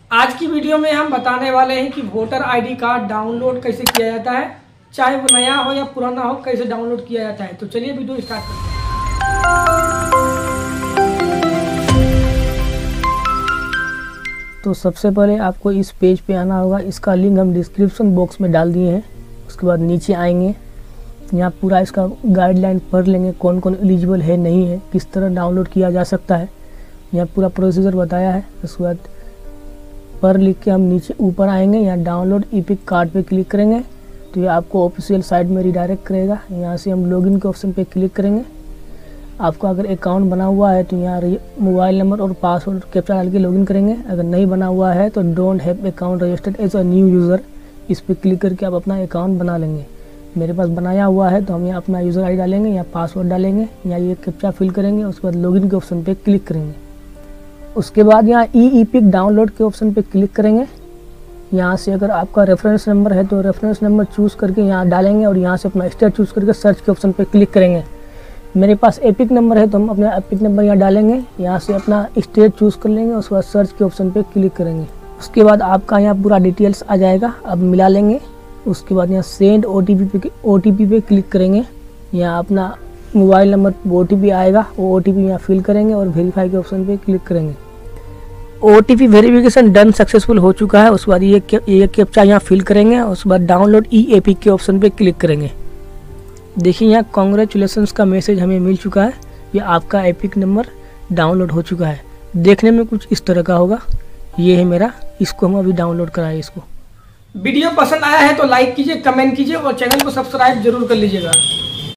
आज की वीडियो में हम बताने वाले हैं कि वोटर आईडी कार्ड डाउनलोड कैसे किया जाता है, चाहे वो नया हो या पुराना हो, कैसे डाउनलोड किया जाता है। तो चलिए वीडियो स्टार्ट करते हैं। तो सबसे पहले आपको इस पेज पे आना होगा। इसका लिंक हम डिस्क्रिप्शन बॉक्स में डाल दिए हैं। उसके बाद नीचे आएंगे, यहाँ पूरा इसका गाइडलाइन पढ़ लेंगे, कौन कौन एलिजिबल है नहीं है, किस तरह डाउनलोड किया जा सकता है। यहाँ पूरा प्रोसीजर बताया है। उसके बाद पर लिख के हम नीचे ऊपर आएंगे, यहाँ डाउनलोड ईपिक कार्ड पे क्लिक करेंगे तो ये आपको ऑफिशियल साइट में रिडायरेक्ट करेगा। यहाँ से हम लॉगिन के ऑप्शन पे क्लिक करेंगे। आपको अगर अकाउंट बना हुआ है तो यहाँ मोबाइल नंबर और पासवर्ड कैप्चा डाल के लॉगिन करेंगे। अगर नहीं बना हुआ है तो don't have account registered as a new user, इस पर क्लिक करके आप अपना अकाउंट बना लेंगे। मेरे पास बनाया हुआ है तो हम यहाँ अपना यूज़र आई डालेंगे, यहाँ पासवर्ड डालेंगे, यहाँ ये कैप्चा फिल करेंगे। उसके बाद लॉगिन के ऑप्शन पे क्लिक करेंगे। उसके बाद यहाँ ईपिक डाउनलोड के ऑप्शन पे क्लिक करेंगे। यहाँ से अगर आपका रेफरेंस नंबर है तो रेफरेंस नंबर चूज़ करके यहाँ डालेंगे और यहाँ से अपना स्टेट चूज़ करके सर्च के ऑप्शन पे क्लिक करेंगे। मेरे पास एपिक नंबर है तो हम अपना एपिक नंबर यहाँ डालेंगे, यहाँ से अपना स्टेट चूज़ कर लेंगे। उसके बाद सर्च के ऑप्शन पे क्लिक करेंगे। उसके बाद आपका यहाँ पूरा डिटेल्स आ जाएगा, अब मिला लेंगे। उसके बाद यहाँ सेंड OTP पे क्लिक करेंगे। यहाँ अपना मोबाइल नंबर OTP आएगा, वो OTP यहाँ फिल करेंगे और वेरीफाई के ऑप्शन पे क्लिक करेंगे। OTP वेरिफिकेशन डन सक्सेसफुल हो चुका है। उसके बाद ये कैप्चा यहाँ फिल करेंगे। उसके बाद डाउनलोड ईपिक के ऑप्शन पे क्लिक करेंगे। देखिए यहाँ कॉन्ग्रेचुलेसन्स का मैसेज हमें मिल चुका है। ये आपका एपिक नंबर डाउनलोड हो चुका है। देखने में कुछ इस तरह का होगा। ये है मेरा, इसको हम अभी डाउनलोड कराएं इसको। वीडियो पसंद आया है तो लाइक कीजिए, कमेंट कीजिए और चैनल को सब्सक्राइब जरूर कर लीजिएगा।